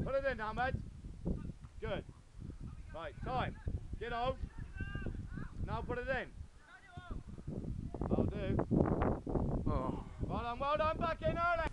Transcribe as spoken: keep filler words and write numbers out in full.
Put it in, Ahmed. Good. Right, time. Get out. Now put it in. I'll do. Oh. Well done, well done, back in early.